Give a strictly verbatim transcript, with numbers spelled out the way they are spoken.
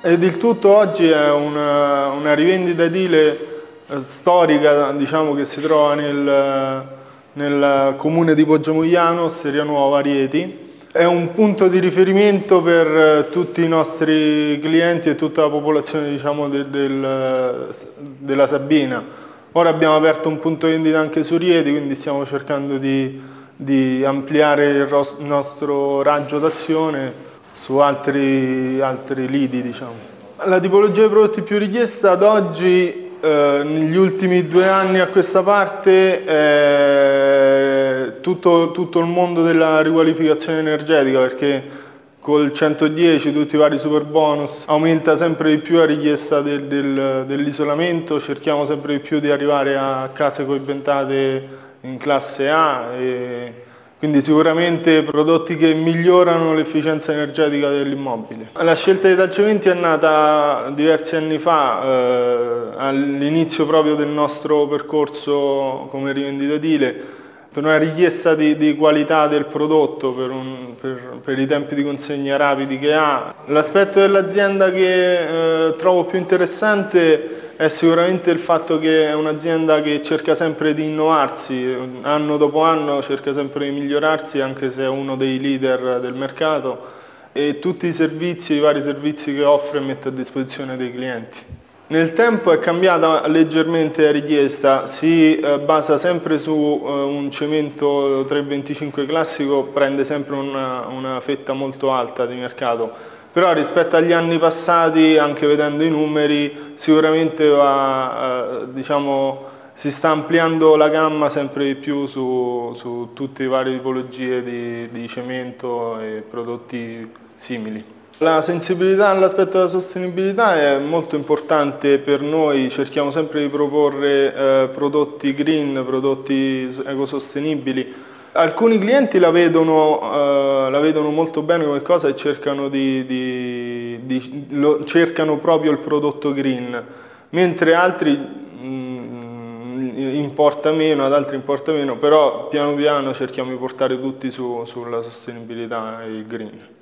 Ed il tutto oggi è una, una rivendita edile eh, storica, diciamo, che si trova nel, nel comune di Poggiomogliano, Osteria Nuova, Rieti. È un punto di riferimento per tutti i nostri clienti e tutta la popolazione, diciamo, de, del, della Sabina. Ora abbiamo aperto un punto vendita anche su Rieti, quindi stiamo cercando di, di ampliare il nostro raggio d'azione su altri, altri lidi, diciamo. La tipologia di prodotti più richiesta ad oggi, eh, negli ultimi due anni a questa parte, è tutto, tutto il mondo della riqualificazione energetica, perché col centodieci, tutti i vari super bonus, aumenta sempre di più la richiesta del, del, dell'isolamento, cerchiamo sempre di più di arrivare a case coibentate in classe A, e quindi sicuramente prodotti che migliorano l'efficienza energetica dell'immobile. La scelta di Talcementi è nata diversi anni fa, eh, all'inizio proprio del nostro percorso come rivendita edile, per una richiesta di, di qualità del prodotto, per, un, per, per i tempi di consegna rapidi che ha. L'aspetto dell'azienda che eh, trovo più interessante è sicuramente il fatto che è un'azienda che cerca sempre di innovarsi, anno dopo anno cerca sempre di migliorarsi, anche se è uno dei leader del mercato, e tutti i servizi, i vari servizi che offre e mette a disposizione dei clienti. Nel tempo è cambiata leggermente la richiesta, si eh, basa sempre su eh, un cemento tre venticinque classico, prende sempre una, una fetta molto alta di mercato, però rispetto agli anni passati, anche vedendo i numeri, sicuramente va, eh, diciamo, si sta ampliando la gamma sempre di più su, su tutte le varie tipologie di, di cemento e prodotti simili. La sensibilità all'aspetto della sostenibilità è molto importante per noi, cerchiamo sempre di proporre eh, prodotti green, prodotti ecosostenibili. Alcuni clienti la vedono, eh, la vedono molto bene come cosa e cercano, di, di, di, lo, cercano proprio il prodotto green, mentre altri mh, importa meno, ad altri importa meno, però piano piano cerchiamo di portare tutti su, sulla sostenibilità e il green.